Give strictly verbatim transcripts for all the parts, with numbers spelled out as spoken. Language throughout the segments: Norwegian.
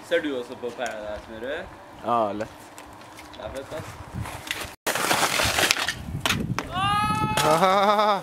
Ser du også på Paradise, Myrøy? Ja, lett. Det er fett, ass. Ah!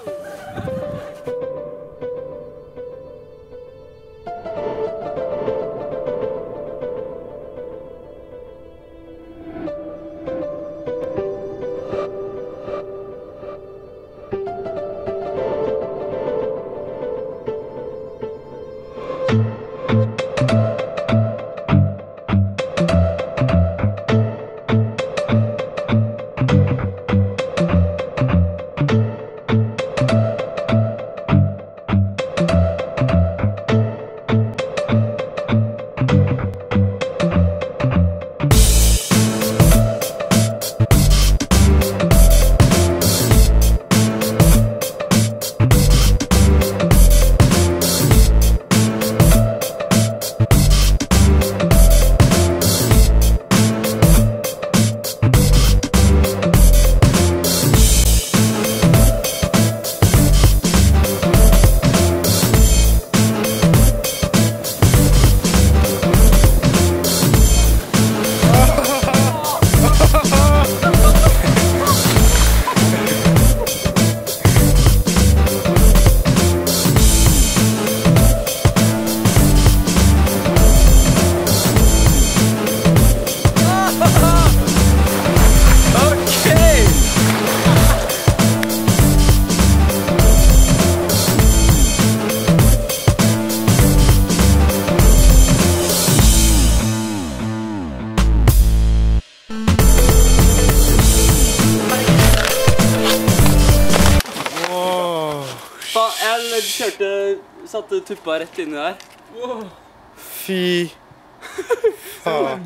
Jeg kjørte, satte tuppa rett inni der. Wow. Fy faen.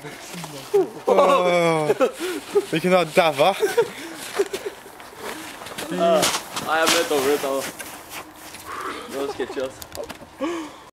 Oh. Vi kunne ha daua. Nei, jeg ble dårlig ut av det. Det var sketchy, altså.